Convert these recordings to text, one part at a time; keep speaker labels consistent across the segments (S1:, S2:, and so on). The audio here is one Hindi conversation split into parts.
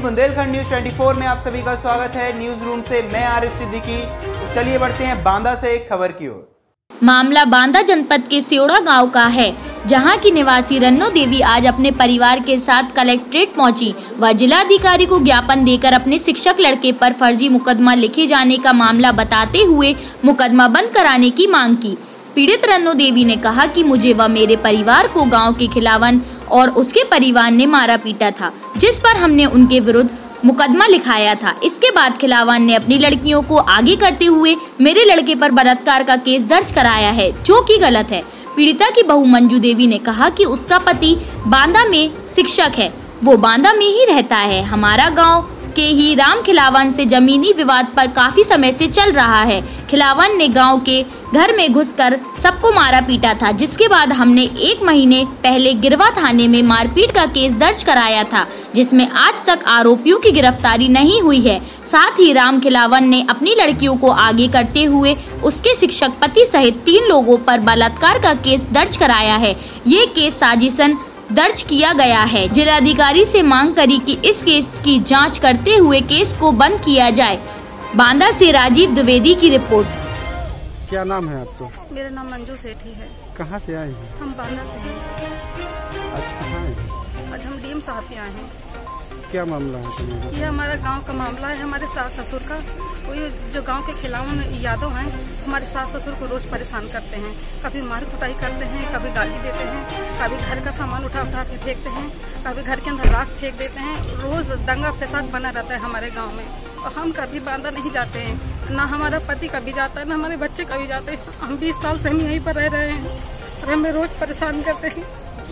S1: बुंदेलखंड न्यूज 24 में आप सभी का स्वागत है। न्यूज रूम से मैं आरिफ सिद्दीकी। तो चलिए बढ़ते हैं बांदा से एक खबर की ओर।
S2: मामला बांदा जनपद के सियोड़ा गांव का है, जहां की निवासी रन्नो देवी आज अपने परिवार के साथ कलेक्ट्रेट पहुंची व जिलाधिकारी को ज्ञापन देकर अपने शिक्षक लड़के पर फर्जी मुकदमा लिखे जाने का मामला बताते हुए मुकदमा बंद कराने की मांग की। पीड़ित रन्नो देवी ने कहा कि मुझे व मेरे परिवार को गांव के खिलावन और उसके परिवार ने मारा पीटा था, जिस पर हमने उनके विरुद्ध मुकदमा लिखाया था। इसके बाद खिलावन ने अपनी लड़कियों को आगे करते हुए मेरे लड़के पर बलात्कार का केस दर्ज कराया है, जो कि गलत है। पीड़िता की बहू मंजू देवी ने कहा कि उसका पति बांदा में शिक्षक है, वो बांदा में ही रहता है। हमारा गांव के ही राम खिलावन से जमीनी विवाद पर काफी समय से चल रहा है। खिलावन ने गांव के घर में घुसकर सबको मारा पीटा था, जिसके बाद हमने 1 महीने पहले गिरवा थाने में मारपीट का केस दर्ज कराया था, जिसमें आज तक आरोपियों की गिरफ्तारी नहीं हुई है। साथ ही राम खिलावन ने अपनी लड़कियों को आगे करते हुए उसके शिक्षक पति सहित 3 लोगों पर बलात्कार का केस दर्ज कराया है। ये केस साजिशन दर्ज किया गया है। जिलाधिकारी से मांग करी कि इस केस की जांच करते हुए केस को बंद किया जाए। बांदा से राजीव द्विवेदी की रिपोर्ट।
S3: क्या नाम है आपको?
S4: मेरा नाम मंजू सेठी है।
S3: कहाँ से आए हैं?
S4: हम बांदा से हैं।
S3: आज कहाँ हैं?
S4: आज हम डीएम साहब के आए हैं।
S3: क्या मामला है तुम्हारा?
S4: ये हमारा गांव का मामला है, हमारे सास ससुर का। वो ये जो गांव के खिलावन यादव हैं, हमारे सास ससुर को रोज परेशान करते हैं। कभी मार कुटाई करते हैं, कभी गाली देते हैं, कभी घर का सामान उठा उठा के फेंकते हैं, कभी घर के अंदर राख फेंक देते हैं। रोज दंगा फसाद बना रहता है हमारे गाँव में, और हम कभी बांदा नहीं जाते हैं। ना हमारा पति कभी जाता है, ना हमारे बच्चे कभी जाते हैं। हम 20 साल से हम यहीं पर रह रहे हैं और हमें रोज परेशान करते हैं,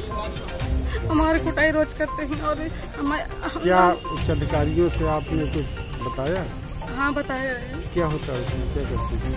S4: हमारे कुटाई रोज करते हैं। और
S3: क्या उच्च अधिकारियों से आपने कुछ बताया?
S4: हाँ, बताया।
S3: क्या होता है उसमें, क्या करते हैं?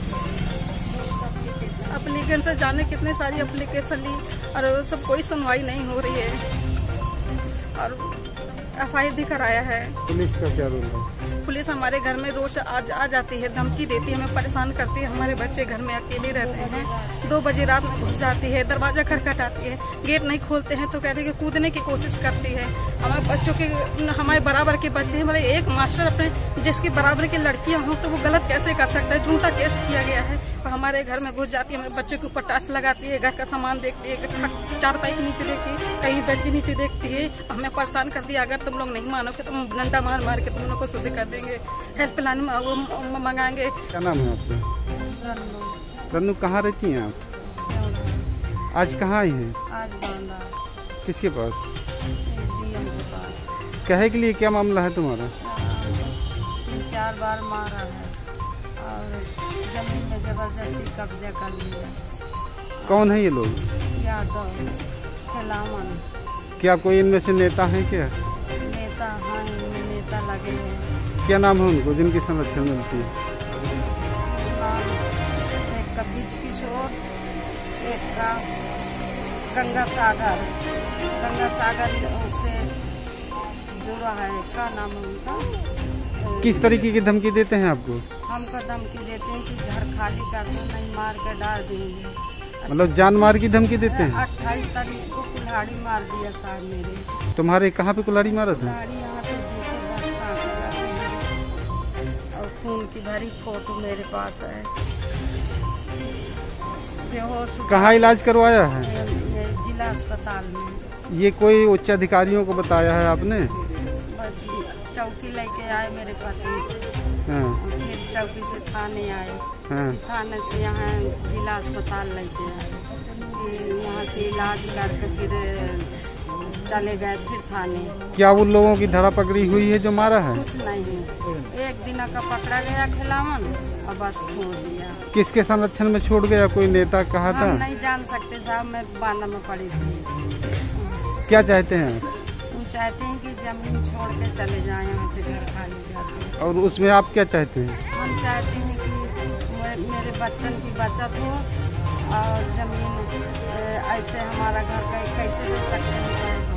S4: एप्लीकेशन से जाने कितने सारी एप्लीकेशन ली और सब कोई सुनवाई नहीं हो रही है, और FIR भी कराया है।
S3: पुलिस का क्या रोल है?
S4: पुलिस हमारे घर में रोज आ जाती है, धमकी देती है, हमें परेशान करती है। हमारे बच्चे घर में अकेले रहते हैं, 2 बजे रात में घुस जाती है, दरवाजा खटखटाती है, गेट नहीं खोलते हैं तो कहते हैं कि कूदने की कोशिश करती है। हमारे बच्चों के, हमारे बराबर के बच्चे हैं, मतलब एक मास्टर अपने जिसके बराबर की लड़कियां हों तो वो गलत कैसे कर सकता है? झूठा केस किया गया है। और हमारे घर में घुस जाती है, हमारे बच्चों के ऊपर टाच लगाती है, घर का सामान देखती है, चारपाई के नीचे देखती है, कहीं बेड के नीचे देखती है। हमें परेशान कर दिया, अगर तुम लोग नहीं मानोगे तो हम डंडा मार मार के तुम लोग को शुद्ध कर देंगे, हेल्पलाइन में वो मंगाएंगे।
S3: क्या नाम है आपका? रन्नू। कहाँ रहती हैं आप? आज कहाँ आई हैं?
S4: आज बांदा।
S3: किसके पास?
S4: डीएम के पास।
S3: कहे के लिए क्या मामला है तुम्हारा?
S4: 3-4 बार मारा है और जमीन में जबरदस्ती कब्जा कर लिया।
S3: कौन है ये लोग?
S4: यादव खिलावन।
S3: क्या कोई इनमें से नेता है? क्या
S4: नेता? हाँ, नेता लगे हैं।
S3: क्या नाम है उनको जिनकी संरक्षण मिलती है?
S4: एक का बीच किशोर, एक का गंगा सागर। गंगा सागर उससे जुड़ा है। क्या नाम है उनका?
S3: किस तरीके की धमकी देते हैं आपको?
S4: हमको धमकी देते हैं कि घर खाली कर दो, नहीं मार के डाल देंगे।
S3: मतलब जान मार की धमकी देते हैं?
S4: 28 तारीख को कुल्हाड़ी मार दिया साहब मेरे।
S3: तुम्हारे कहाँ पे कुल्हाड़ी मारा था?
S4: कुल्हाड़ी यहाँ पे और खून की भरी फोटो मेरे पास है।
S3: कहाँ इलाज करवाया है?
S4: जिला अस्पताल में।
S3: ये कोई उच्च अधिकारियों को बताया है आपने?
S4: बस चौकी लेके आए मेरे पति।
S3: हाँ।
S4: फिर चौकी से थाने आए।
S3: हाँ।
S4: थाने से यहाँ जिला अस्पताल लेके आए, फिर यहाँ से इलाज करके फिर चले गए फिर थाने।
S3: क्या उन लोगों की धरा पकड़ी हुई है जो मारा है?
S4: कुछ नहीं, 1 दिन का पकड़ा गया खिलावन और बस छोड़ दिया।
S3: किसके संरक्षण में छोड़ गया? कोई नेता कहा था?
S4: हम नहीं जान सकते साहब, मैं बांदा में पड़ी थी।
S3: क्या चाहते हैं?
S4: हम चाहते हैं कि जमीन छोड़ के चले जाएं, यहाँ से घर खाली जाते।
S3: और उसमें आप क्या चाहते हैं?
S4: हम चाहते हैं कि मेरे बच्चन की बचत हो और जमीन ऐसे हमारा घर कैसे दे सकते हैं हम।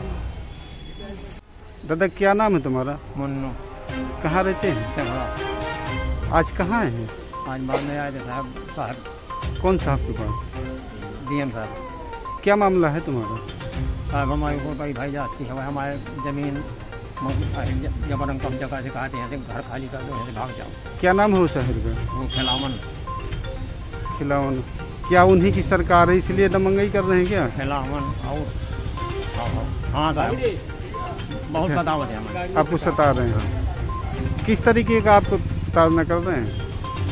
S3: दादा क्या नाम है तुम्हारा?
S5: मुन्नू।
S3: कहाँ रहते हैं?
S5: सेमड़ा।
S3: आज कहाँ हैं?
S5: आज बाद में आए साहब।
S3: कौन साहब के पास?
S5: डीएम साहब।
S3: क्या मामला है तुम्हारा?
S5: साहब हमारे को भाई जाती है, हमारे जमीन जबरन कब्जा का दिखाते हैं, घर खाली कर दो, यहाँ से भाग जाओ।
S3: क्या नाम है उस शहर का?
S5: वो खिलावन।
S3: खिलावन। क्या उन्हीं की सरकार है इसलिए दमंगई कर रहे हैं क्या?
S5: खिलावन और हाँ साहब, बहुत सतावत है हमारे।
S3: आपको सता रहे हैं? किस तरीके का आपको ताड़ना कर रहे हैं?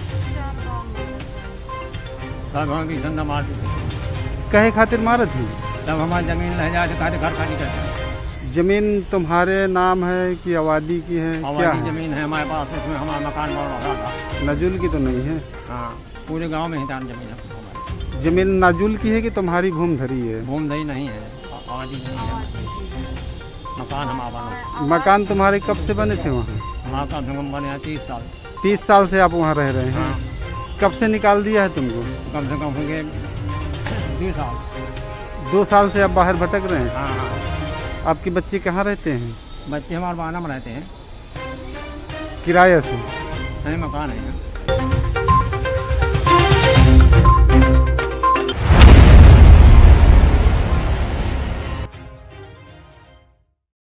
S5: सब हम भी संदा मारते थे,
S3: कहे खातिर मारे थे?
S5: तब हमारी जमीन रह जाए दिखाते, घर खाली करते।
S3: जमीन तुम्हारे नाम है कि आबादी की है? क्या
S5: आबादी
S3: है?
S5: जमीन है हमारे पास, उसमें हमारा मकान बन रहा था।
S3: नाजुल की तो नहीं है?
S5: हाँ, पूरे गांव में ही दान जमीन है हमारी।
S3: जमीन नाजुल की है कि तुम्हारी भूमि धरी है?
S5: भूमि नहीं है, आबादी नहीं है। मकान हमारा बना।
S3: मकान तुम्हारे कब से बने थे वहाँ?
S5: हमारा कम से कम बने 30 साल।
S3: 30 साल से आप वहाँ रह रहे हैं?
S5: हाँ।
S3: कब से निकाल दिया है तुमको?
S5: कम से कम होंगे 2 साल।
S3: 2 साल से आप बाहर भटक रहे हैं?
S5: हाँ हाँ।
S3: आपके बच्चे कहाँ रहते हैं?
S5: बच्चे हमारे बाना में रहते हैं,
S3: किराए से?
S5: नहीं मकान है।